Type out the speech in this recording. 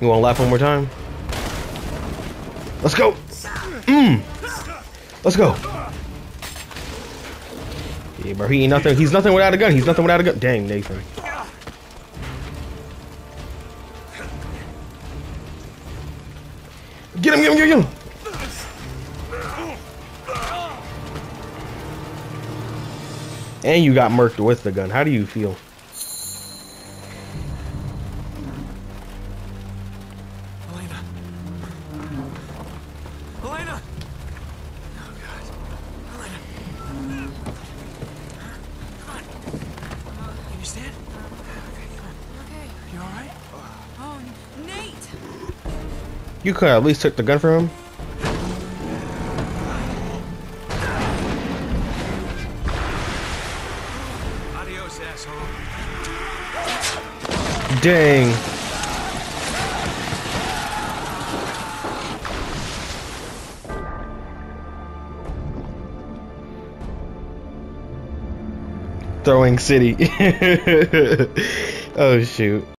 You want to laugh one more time? Let's go. Let's go. Yeah, bro, he ain't nothing. He's nothing without a gun. He's nothing without a gun. Dang, Nathan. Get him, get him, get him. And you got murked with the gun. How do you feel? Elena. Elena. Oh God. Elena. Come on. Can you stand? Okay, come on. Okay. You all right? Oh, Nate! You could have at least took the gun from him. Adios, asshole. Dang. Throwing city. Oh shoot.